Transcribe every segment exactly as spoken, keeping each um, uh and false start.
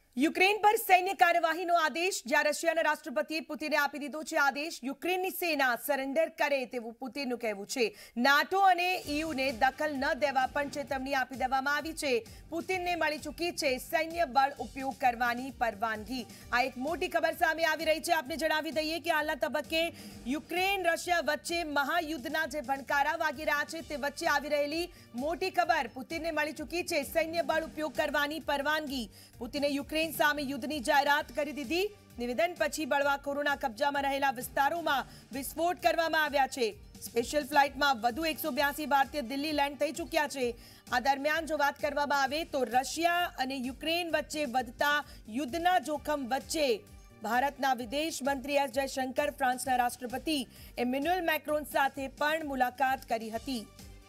Ukraine પર સૈન્ય કાર્યવાહીનો આદેશ જ્યાં રશિયાના રાષ્ટ્રપતિએ પુતિને આપી દીધો છે આદેશ યુક્રેનની સેના સરેન્ડર કરે તેવું પુતિનનું કહેવું છે નાટો અને ઈયુને દખલ ન દેવા પણ ચેતવણી આપી દેવામાં આવી છે પુતિનને મળી ચૂકી છે સૈન્ય બળ ઉપયોગ કરવાની પરવાનગી આ એક મોટી ખબર સામે આવી રહી છે આપને જણાવી દઈએ કે હાલના તબક્કે યુક્રેન રશિયા વચ્ચે મહાયુદ્ધના જે ભણકારા વાગી રહ્યા છે તે વચ્ચે આવી રહેલી મોટી ખબર પુતિનને મળી ચૂકી છે સૈન્ય બળ ઉપયોગ કરવાની પરવાનગી પુતિને યુક્રેન સામે યુદ્ધની જાહેરાત કરી દીધી નિવેદન પછી બળવાખોરોના કબજામાં રહેલા વિસ્તારોમાં વિસ્ફોટ કરવામાં આવ્યા છે સ્પેશિયલ ફ્લાઇટમાં વધુ એકસો બ્યાસી ભારતીય દિલ્હી લેન્ડ થઈ ચૂક્યા છે આ દરમિયાન જો વાત કરવામાં આવે તો રશિયા અને યુક્રેન વચ્ચે વધતા યુદ્ધના જોખમ વચ્ચે ભારતના વિદેશ મંત્રી એસ જયશંકર ફ્રાન્સના રાષ્ટ્રપતિ એમેન્યુએલ મેક્રોન સાથે પણ મુલાકાત કરી હતી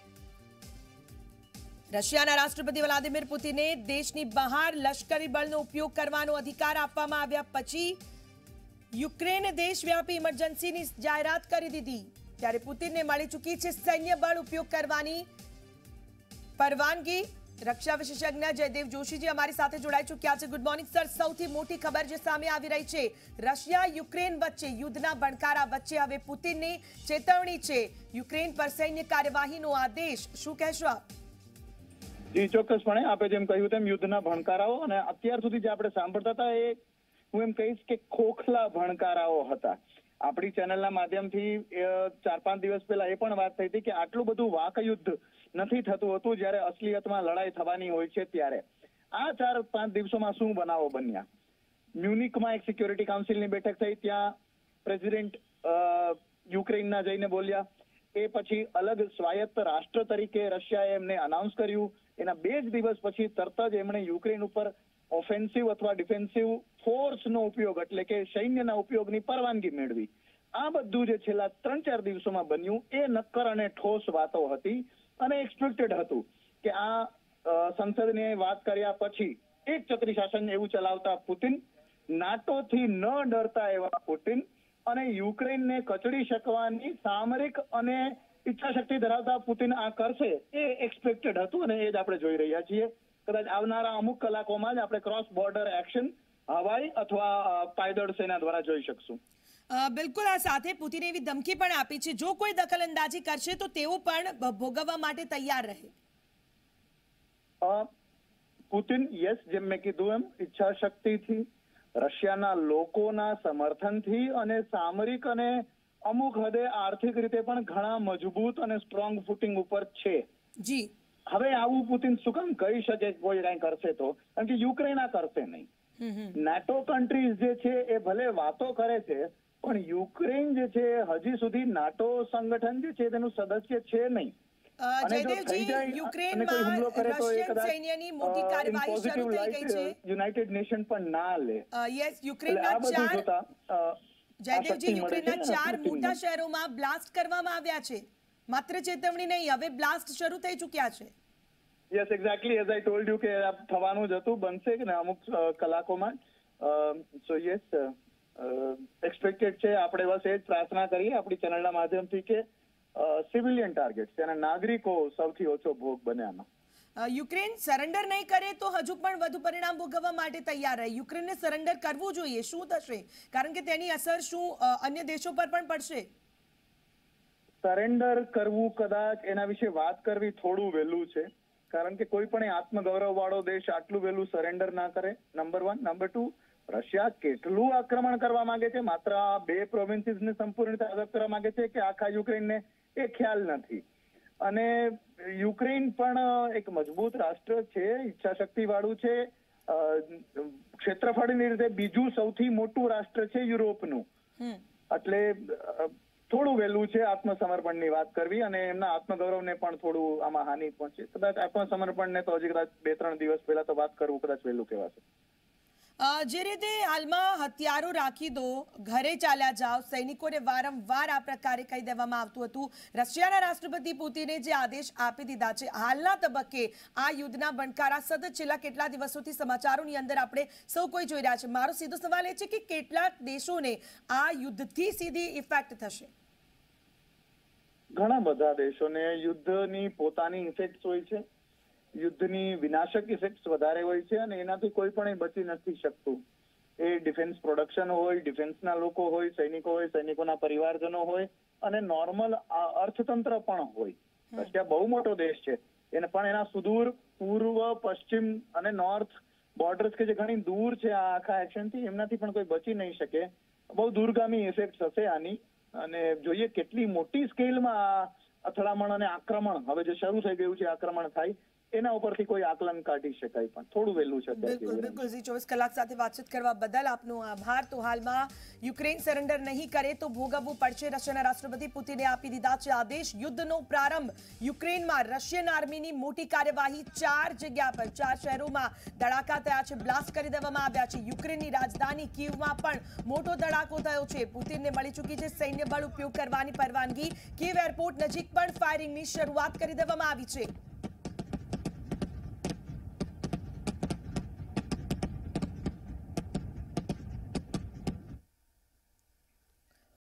રશિયાના રાષ્ટ્રપતિ વ્લાદિમીર પુતિને દેશની બહાર લશ્કરી બળનો ઉપયોગ કરવાનો અધિકાર આપવામાં આવ્યા પછી યુક્રેને દેશવ્યાપી ઇમરજન્સીની જાહેરાત કરી દીધી ત્યારે પુતિનને મળી ચૂકી છે સૈન્ય બળ ઉપયોગ કરવાની પરવાનગી રક્ષા વિશેષજ્ઞ જયદેવ જોશીજી અમારી સાથે જોડાઈ ચૂક્યા છે ગુડ મોર્નિંગ સર સૌથી મોટી ખબર જે સામે આવી રહી છે રશિયા યુક્રેન વચ્ચે યુદ્ધના ભણકારા વચ્ચે હવે પુતિનની ચેતવણી છે યુક્રેન પર સૈન્ય કાર્યવાહીનો આદેશ શું કહેશો આપ જી ચોક્કસપણે આપે જેમ કહ્યું તેમ યુદ્ધના ભણકારાઓ અને અત્યાર સુધી જે આપણે સાંભળતા હતા એ હું એમ કહીશ કે ખોખલા ભણકારાઓ હતા આપણી ચેનલના માધ્યમથી ચાર પાંચ દિવસ પહેલા એ પણ વાત થઈ હતી કે આટલું બધું વાકયુદ્ધ નથી થતું હતું જ્યારે અસલિયતમાં લડાઈ થવાની હોય છે ત્યારે આ ચાર પાંચ દિવસોમાં શું બનાવો બન્યા મ્યુનિકમાં એક સિક્યોરિટી કાઉન્સિલની બેઠક થઈ ત્યાં પ્રેસિડેન્ટ યુક્રેનના જઈને બોલ્યા એ પછી અલગ સ્વાયત્ત રાષ્ટ્ર તરીકે રશિયાએ એમને અનાઉન્સ કર્યું એના બે જ દિવસ પછી તરત જ એમણે યુક્રેન ઉપર ઓફેન્સિવ અથવા ડિફેન્સિવ ફોર્સનો ઉપયોગ એટલે કે સૈન્યના ઉપયોગની પરવાનગી મેળવી આ બધું જે છેલ્લા ત્રણ ચાર દિવસોમાં બન્યું એ નક્કર અને ઠોસ વાતો હતી અને એક્સપેક્ટેડ હતું કે આ સંસદને વાત કર્યા પછી એક છત્રી શાસન એવું ચલાવતા પુતિન નાટોથી ન ડરતા એવા પુતિન અને યુક્રેનને કચડી શકવાની સામરિક અને ઈચ્છાશક્તિ ધરાવતા પુતિન આ કરશે એ એક્સપેક્ટેડ હતું અને એ જ આપણે જોઈ રહ્યા છીએ કદાચ આવનારા અમુક કલાકોમાં જ આપણે ક્રોસ બોર્ડર એક્શન હવાઈ અથવા પાયદળ સેના દ્વારા જોઈ શકશું બિલકુલ આ સાથે પુતિને એવી ધમકી પણ આપી છે જો કોઈ દખલ અંદાજી કરશે તો તેઓ પણ ભોગવવા માટે તૈયાર રહે પુતિન યસ જેમ મેં કીધું એમ ઈચ્છા શક્તિથી રશિયાના લોકોના સમર્થનથી અને સામરિક અને અમુક હદે આર્થિક રીતે પણ ઘણા મજબૂત અને સ્ટ્રોંગ ફૂટિંગ ઉપર છે જી હવે આવું પુતિન શું કામ કહી શકે કોઈ કઈ કરશે તો કારણ કે યુક્રેન આ કરશે નહીં નેટો કન્ટ્રીઝ જે છે એ ભલે વાતો કરે છે પણ યુક્રેન જે છે હજી સુધી નાટો સંગઠન જે છે તેનું સદસ્ય છે નહીં યુનાઇટેડ નેશન પણ ના લે યસ યુક્રેનના ચાર જયદેવજી યુક્રેનના ચાર મોટા શહેરોમાં બ્લાસ્ટ કરવામાં આવ્યા છે માત્ર ચેતવણી નહીં હવે બ્લાસ્ટ શરૂ થઈ ચૂક્યા છે yes exactly as I told you કે થવાનું જ હતું બનશે કે અમુક કલાકોમાં સો યસ એક્સપેક્ટેડ છે આપણે બસ એ જ પ્રાર્થના કરીએ આપણી ચેનલના માધ્યમથી કે સિવિલિયન ટાર્ગેટ્સ તેના નાગરિકો સૌથી ઓછો ભોગ બને આમાં યુક્રેન સરેન્ડર નહીં કરે તો હજુ પણ વધુ પરિણામ ભોગવવા માટે તૈયાર રહે યુક્રેનને સરેન્ડર કરવું જોઈએ શું થશે કારણ કે તેની અસર શું અન્ય દેશો પર પણ પડશે સરેન્ડર કરવું કદાચ એના વિશે વાત કરવી થોડું વહેલું છે કારણ કે કોઈ પણ આત્મગૌરવ વાળો દેશ આટલું વહેલું સરેન્ડર ના કરે number one number two Russia કેટલું આક્રમણ કરવા માંગે છે માત્ર આ બે પ્રોવિન્સીસને સંપૂર્ણ રીતે આઝાદ કરવા માંગે છે કે આખા યુક્રેનને એ ખ્યાલ નથી અને યુક્રેન પણ એક મજબૂત રાષ્ટ્ર છે ઈચ્છા શક્તિ વાળું છે ક્ષેત્રફળની રીતે બીજું સૌથી મોટું રાષ્ટ્ર છે યુરોપનું એટલે થોડું વહેલું છે આત્મસમર્પણની વાત કરવી અને એમના આત્મગૌરવને પણ થોડું આમાં હાનિ પહોંચે કદાચ આત્મસમર્પણને તો હજી કદાચ બે ત્રણ દિવસ પહેલા તો વાત કરવું કદાચ વહેલું કહેવાશે જે રીતે હાલમાં હથિયારો રાખી દો ઘરે ચાલ્યા જાઓ સૈનિકોને વારંવાર આ પ્રકારે કહી દેવામાં આવતું હતું રશિયાના રાષ્ટ્રપતિ પુતિને જે આદેશ આપી દીધા છે હાલના તબક્કે આ યુદ્ધના ભણકારા સતત છેલ્લા કેટલા દિવસોથી સમાચારોની અંદર આપણે સૌ કોઈ જોઈ રહ્યા છે મારો સીધો સવાલ એ છે કે કેટલાક દેશોને આ યુદ્ધથી સીધી ઇફેક્ટ થશે ઘણા બધા દેશોને યુદ્ધની પોતાની ઇફેક્ટ હોય છે યુદ્ધની વિનાશક ઇફેક્ટ્સ વધારે હોય છે અને એનાથી કોઈ પણ બચી નથી શકતું. એ ડિફેન્સ પ્રોડક્શન હોય, ડિફેન્સના લોકો હોય, સૈનિકો હોય, સૈનિકોના પરિવારજનો હોય અને નોર્મલ અર્થતંત્ર પણ હોય. રશિયા બહુ મોટો દેશ છે, એને પણ એના સુદૂર પૂર્વ, પશ્ચિમ અને નોર્થ બોર્ડર્સ કે જે ઘણી દૂર છે આ આખા એક્શનથી, એમનાથી પણ કોઈ બચી નહીં શકે. બહુ દૂરગામી ઇફેક્ટ હશે આની અને જોઈએ કેટલી મોટી સ્કેલમાં આ અથડામણ અને આક્રમણ હવે જે શરૂ થઈ ગયું છે આક્રમણ થાય એના ઉપરથી કોઈ આકલન કાઢી શકાય પણ થોડું વહેલું છે. બિલકુલ બિલકુલ જી ચોવીસ કલાક સાથે વાતચીત કરવા બદલ આપનો આભાર. તો હાલમાં યુક્રેન સરેન્ડર નહીં કરે તો ભોગવવું પડશે. રશિયાના રાષ્ટ્રપતિ પુતિને આપી દીધા છે આદેશ. યુદ્ધનો પ્રારંભ. યુક્રેનમાં રશિયન આર્મીની મોટી કાર્યવાહી ચાર જગ્યા પર, ચાર શહેરોમાં ધડાકા થયા છે, બ્લાસ્ટ કરી દેવામાં આવ્યા છે. યુક્રેનની રાજધાની કીવમાં પણ મોટો ધડાકો થયો છે. પુતિનને મળી ચૂકી છે સૈન્ય બળ ઉપયોગ કરવાની પરવાનગી. કીવ એરપોર્ટ નજીક પણ ફાયરિંગની શરૂઆત કરી દેવામાં આવી છે.